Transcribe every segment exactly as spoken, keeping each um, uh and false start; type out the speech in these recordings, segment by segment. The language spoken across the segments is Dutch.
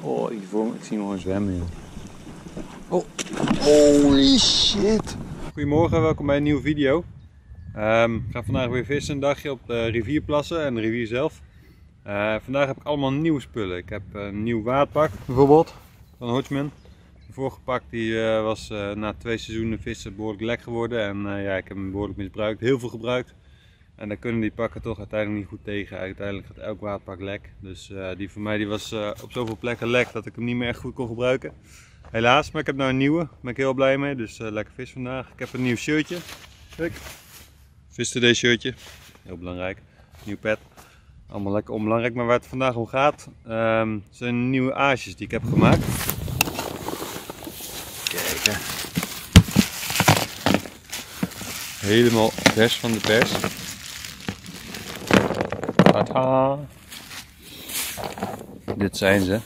Oh, ik, voel, ik zie hem gewoon zwemmen, joh. Oh, holy shit! Goedemorgen, welkom bij een nieuwe video. Um, ik ga vandaag weer vissen, een dagje op de rivierplassen en de rivier zelf. Uh, vandaag heb ik allemaal nieuwe spullen. Ik heb een nieuw waadpak bijvoorbeeld, van Hodgman. De vorige pak die, uh, was uh, na twee seizoenen vissen behoorlijk lek geworden. En uh, ja, ik heb hem behoorlijk misbruikt, heel veel gebruikt. En daar kunnen die pakken toch uiteindelijk niet goed tegen. Uiteindelijk gaat elk waadpak lek. Dus uh, die van mij die was uh, op zoveel plekken lek dat ik hem niet meer echt goed kon gebruiken. Helaas, maar ik heb nou een nieuwe. Daar ben ik heel blij mee. Dus uh, lekker vis vandaag. Ik heb een nieuw shirtje. Kijk. Vis Today shirtje. Heel belangrijk. Nieuw pet. Allemaal lekker onbelangrijk. Maar waar het vandaag om gaat, um, zijn nieuwe aasjes die ik heb gemaakt. Kijk hè. Helemaal vers van de pers. Tada. Dit zijn ze.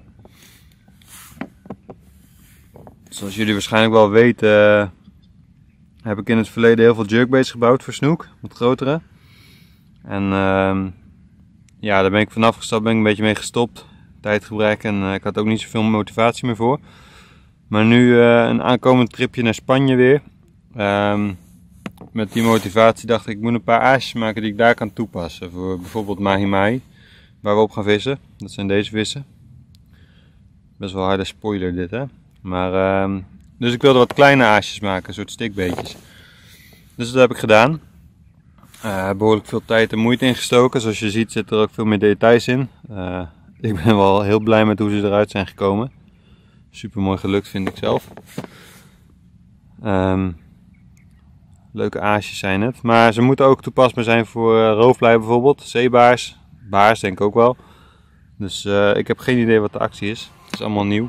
Zoals jullie waarschijnlijk wel weten, uh, heb ik in het verleden heel veel jerkbaits gebouwd voor snoek, wat grotere. En uh, ja, daar ben ik vanaf gestapt, ben ik een beetje mee gestopt. Tijdgebrek en uh, ik had ook niet zoveel motivatie meer voor. Maar nu uh, een aankomend tripje naar Spanje weer. Um, met die motivatie dacht ik, ik moet een paar aasjes maken die ik daar kan toepassen. Voor bijvoorbeeld mahi mahi, waar we op gaan vissen. Dat zijn deze vissen. Best wel harde spoiler dit hè. Maar, uh, dus ik wilde wat kleine aasjes maken, een soort stikbeetjes. Dus dat heb ik gedaan. Uh, behoorlijk veel tijd en moeite ingestoken. Zoals je ziet zit er ook veel meer details in. Uh, ik ben wel heel blij met hoe ze eruit zijn gekomen. Super mooi gelukt vind ik zelf. Um, leuke aasjes zijn het. Maar ze moeten ook toepasbaar zijn voor uh, roofvlei bijvoorbeeld. Zeebaars, baars denk ik ook wel. Dus uh, ik heb geen idee wat de actie is. Het is allemaal nieuw.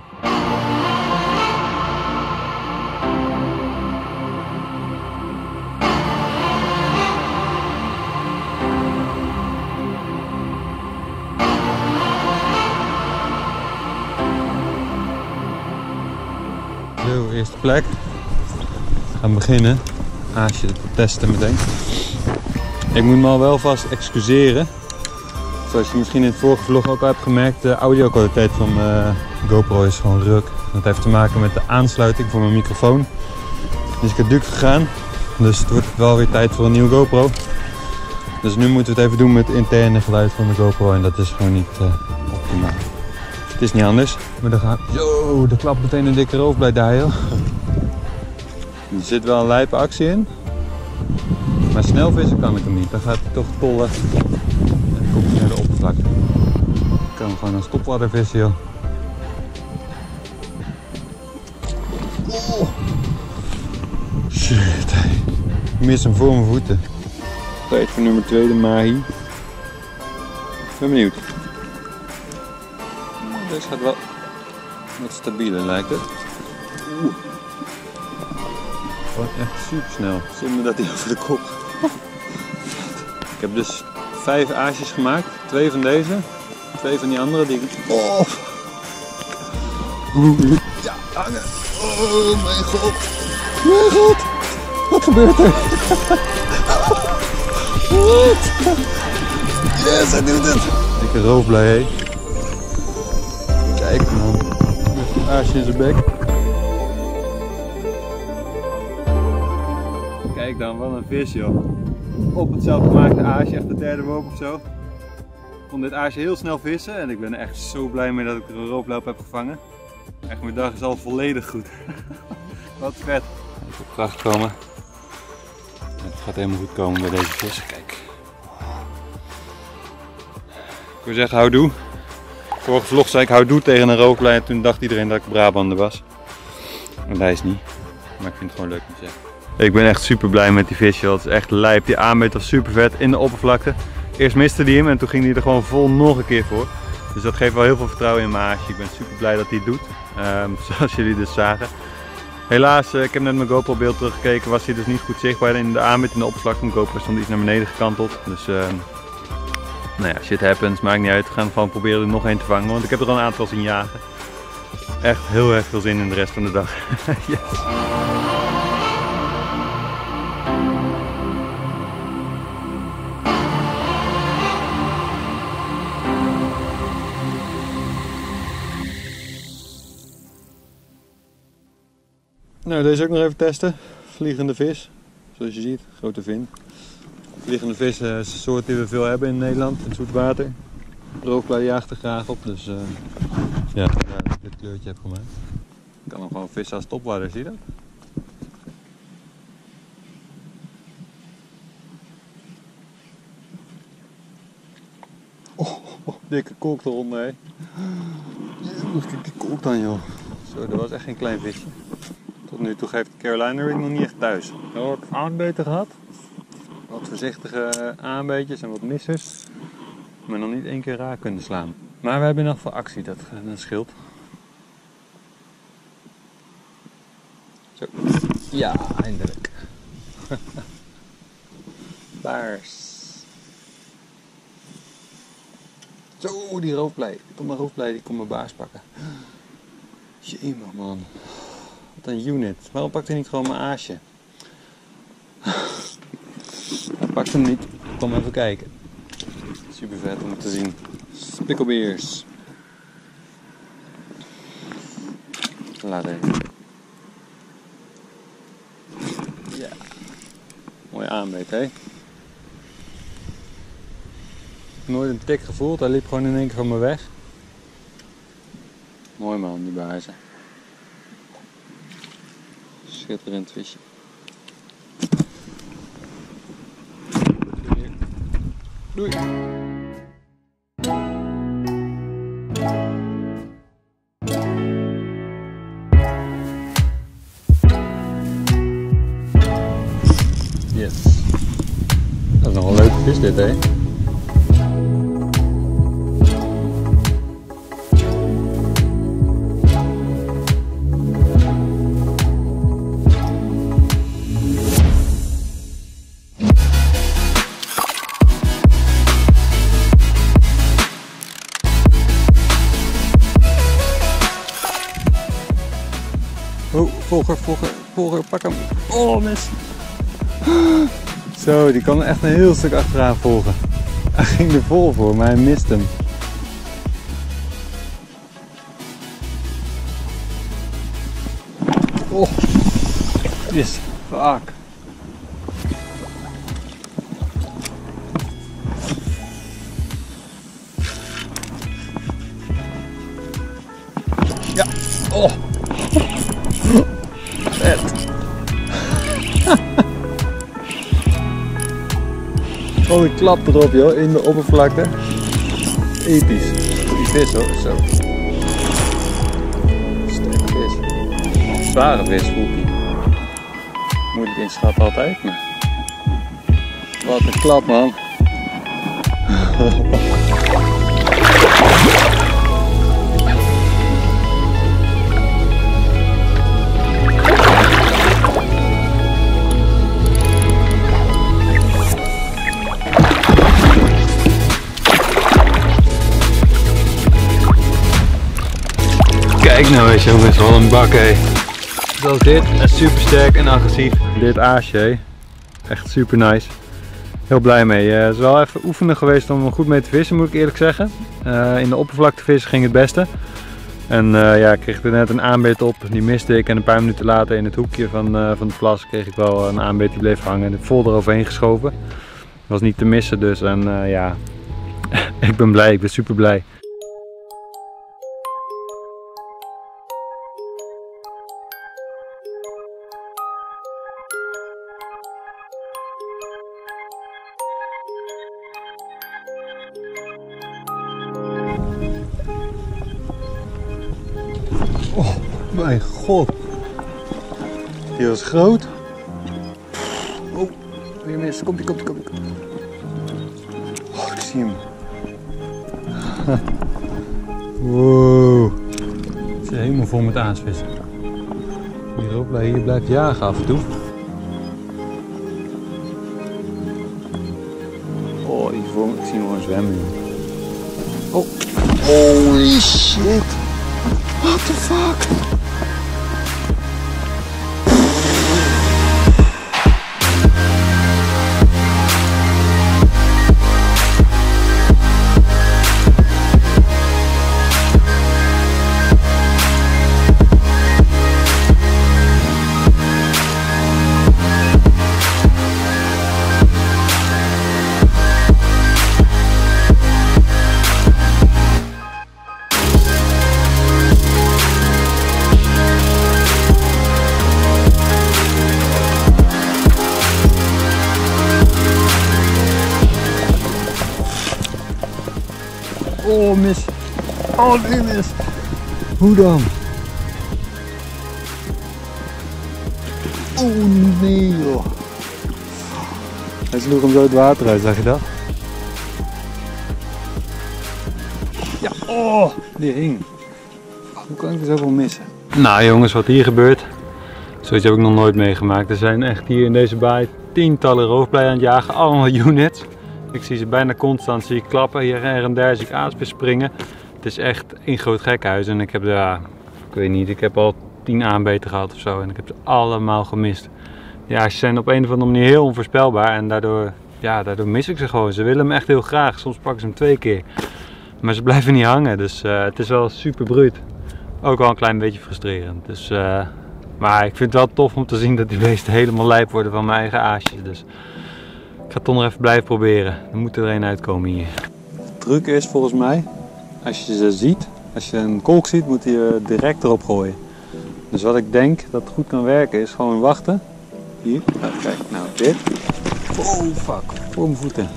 Zo, eerste plek. We gaan beginnen. Aasje te testen meteen. Ik moet me al wel vast excuseren. Zoals je misschien in het vorige vlog ook al hebt gemerkt, de audio kwaliteit van mijn GoPro is gewoon ruk. Dat heeft te maken met de aansluiting voor mijn microfoon. Dus ik heb duik gegaan. Dus het wordt wel weer tijd voor een nieuwe GoPro. Dus nu moeten we het even doen met het interne geluid van de GoPro en dat is gewoon niet uh, optimaal. Het is niet anders, maar dan gaat... Yo, er klapt meteen een dikke roofvlei daar joh. Er zit wel een lijpe actie in. Maar snel vissen kan ik hem niet. Dan gaat hij toch tollen en dan komt hij naar de oppervlakte. Ik kan hem gewoon een stopwadder vissen joh. Oh. Shit. Ik mis hem voor mijn voeten. Tijd voor nummer twee, de mahi. Ik ben benieuwd. Deze gaat wel wat stabieler lijkt het. Oeh. Gewoon echt super snel, zonder dat hij over de kop gaat. Ik heb dus vijf aasjes gemaakt, twee van deze, twee van die andere die ik... Oh! Ja, hangen! Oh mijn god! Mijn god! Wat gebeurt er? Wat? Yes, hij doet het! Dikke roofvlei hé. Kijk man, met een aasje in zijn bek. Kijk dan, wat een vis joh. Op het zelfgemaakte aasje, echt de derde worp of zo. Ik kon dit aasje heel snel vissen en ik ben er echt zo blij mee dat ik er een roofvlei op heb gevangen. Echt, mijn dag is al volledig goed. Wat vet. Even op kracht komen. Het gaat helemaal goed komen bij deze vis. Kijk. Ik wil zeggen houdoe. Vorige vlog zei ik houdoe tegen een roofvlei en toen dacht iedereen dat ik Brabander was. En dat is niet. Maar ik vind het gewoon leuk om te zeggen. Ik ben echt super blij met die vis joh. Het is echt lijp. Die aanbeet was super vet in de oppervlakte. Eerst miste hij hem en toen ging hij er gewoon vol nog een keer voor. Dus dat geeft wel heel veel vertrouwen in mijn aasje. Ik ben super blij dat hij het doet. Um, zoals jullie dus zagen. Helaas, uh, ik heb net mijn GoPro beeld teruggekeken. Was hij dus niet goed zichtbaar in de aanbeet in de oppervlakte. Mijn GoPro stond iets naar beneden gekanteld. Dus uh, nou ja, shit happens. Maakt niet uit. We gaan gewoon proberen er nog één te vangen. Want ik heb er al een aantal zien jagen. Echt heel erg veel zin in de rest van de dag. Yes. Nou, deze ook nog even testen. Vliegende vis. Zoals je ziet, grote vin. Vliegende vis uh, is een soort die we veel hebben in Nederland, in het zoet water. Roofblij jaagt er graag op, dus uh, ja, ja, dat ik dit kleurtje heb gemaakt. Ik kan hem gewoon vissen als topwaarder, zie je dat? Oh, oh, dikke kolk eronder, hé. Kijk die kolk dan, joh. Zo, dat was echt geen klein visje. Tot nu toe geeft Carolina Ring nog niet echt thuis. We hebben ook aanbeten gehad. Wat voorzichtige aanbeetjes en wat missers. Maar nog niet één keer raak kunnen slaan. Maar we hebben in ieder geval actie, dat, dat scheelt. Zo. Ja, eindelijk. Baars. Zo, die roofblij. Kom maar roofblij, die komt mijn baars pakken. Jemig man. Wat een unit. Waarom pakt hij niet gewoon mijn aasje? Hij pakt hem niet. Kom even kijken. Super vet om te zien. Spikkelbeers. Laat even. Ja. Mooie aanbeet, hè? Nooit een tik gevoeld. Hij liep gewoon in één keer van me weg. Mooi man, die baarzen. Schitterend visje. Doei! Yes. Dat is nog een leuke vis dit, hè? Oh, volger, volger, volger, pak hem. Oh, mis. Zo, die kan echt een heel stuk achteraan volgen. Hij ging er vol voor, maar hij mist hem. Oh, yes, fuck. Ja, oh. Vet. Oh, ik klap erop joh, in de oppervlakte. Episch. Die vis hoor, zo. Sterke vis. Zware vis voelt die. Moeilijk inschatten altijd, maar... Wat een klap man. Kijk nou eens jongens, wat een bak hé. Zoals dit, en super sterk en agressief. Dit aasje hé. Echt super nice. Heel blij mee. Het uh, is wel even oefenen geweest om er goed mee te vissen, moet ik eerlijk zeggen. Uh, in de oppervlaktevissen ging het beste. En uh, ja, ik kreeg er net een aanbeet op, die miste ik en een paar minuten later in het hoekje van, uh, van de plas kreeg ik wel een aanbeet die bleef hangen en vol eroverheen geschoven. Was niet te missen dus en uh, ja, ik ben blij, ik ben super blij. Oh mijn god, die was groot. Oh, weer mis, komt ie, komt ie, komt ie. Oh, ik zie hem. Wow, het is helemaal vol met aasvissen. Hierop, hier blijft jagen af en toe. Oh, ik zie hem gewoon zwemmen. Oh, holy shit. What the fuck? Oh, dit is. Hoe dan? Oh nee joh. Hij sloeg hem zo het water uit, zag je dat? Ja, oh, die hing. Hoe kan ik er zoveel missen? Nou jongens, wat hier gebeurt, zoiets heb ik nog nooit meegemaakt. Er zijn echt hier in deze baai tientallen roofbijen aan het jagen, allemaal units. Ik zie ze bijna constant, zie ik klappen, hier en daar zie ik aaspers springen. Het is echt een groot gekhuis en ik heb, ja, ik weet niet, ik heb al tien aanbeten gehad of zo en ik heb ze allemaal gemist. Ja, ze zijn op een of andere manier heel onvoorspelbaar en daardoor, ja, daardoor mis ik ze gewoon. Ze willen hem echt heel graag, soms pakken ze hem twee keer. Maar ze blijven niet hangen, dus uh, het is wel super bruut. Ook wel een klein beetje frustrerend. Dus, uh, maar ik vind het wel tof om te zien dat die beesten helemaal lijp worden van mijn eigen aasjes. Dus ik ga toch nog even blijven proberen. Er moet er een uitkomen hier. Het truc is volgens mij, als je ze ziet, als je een kolk ziet, moet je direct erop gooien. Dus wat ik denk dat het goed kan werken is gewoon wachten. Hier, oh, kijk, nou dit. Oh fuck, voor mijn voeten.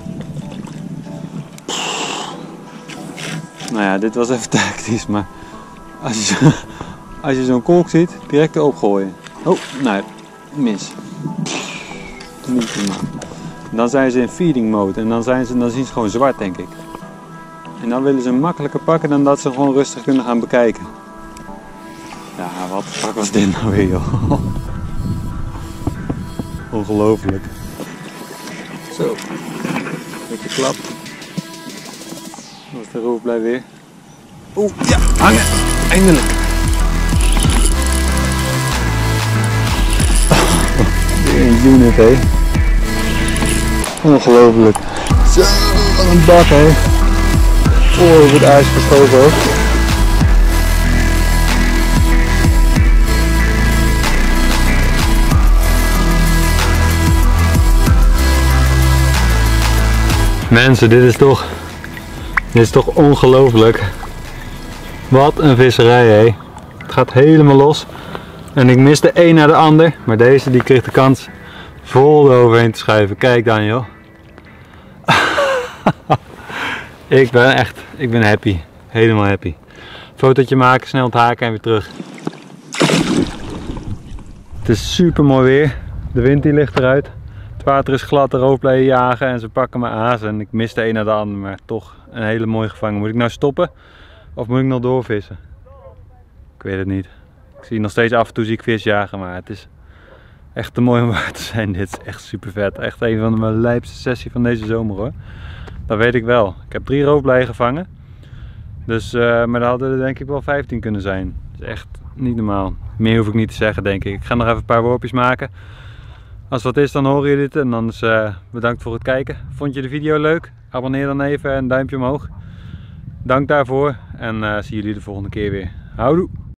Nou ja, dit was even tactisch, maar als je, als je zo'n kolk ziet, direct erop gooien. Oh, nou, mis. Niet te maken. Dan zijn ze in feeding mode en dan, zijn ze, dan zien ze gewoon zwart, denk ik. En dan willen ze hem makkelijker pakken dan dat ze gewoon rustig kunnen gaan bekijken. Ja, wat de fuck was dit nou weer, joh? Ongelooflijk. Zo, met de klap. Dan is de roofbij weer. Oeh, ja, hangen! Eindelijk! Weer een unit, hé. Ongelooflijk. Zo, wat een bak, hé. Oh, over het ijs geschoven ook. Mensen, dit is toch, dit is toch ongelooflijk. Wat een visserij, hé. Het gaat helemaal los. En ik mis de een naar de ander, maar deze die kreeg de kans vol eroverheen te schuiven. Kijk dan, joh. Ik ben echt, ik ben happy. Helemaal happy. Fotootje maken, snel het haken en weer terug. Het is super mooi weer. De wind die ligt eruit. Het water is glad, de roofbijen jagen en ze pakken me aas. En ik mis de een naar de ander, maar toch een hele mooie gevangen. Moet ik nou stoppen of moet ik nog doorvissen? Ik weet het niet. Ik zie nog steeds af en toe zie ik vis jagen, maar het is echt te mooi om waar te zijn. Dit is echt super vet. Echt een van mijn lijpste sessies van deze zomer, hoor. Dat weet ik wel. Ik heb drie roofbijen gevangen. Dus, uh, maar daar hadden er denk ik wel vijftien kunnen zijn. Dat is echt niet normaal. Meer hoef ik niet te zeggen, denk ik. Ik ga nog even een paar worpjes maken. Als het wat is, dan horen jullie dit. En anders uh, bedankt voor het kijken. Vond je de video leuk? Abonneer dan even en duimpje omhoog. Dank daarvoor. En uh, zie jullie de volgende keer weer. Houdoe!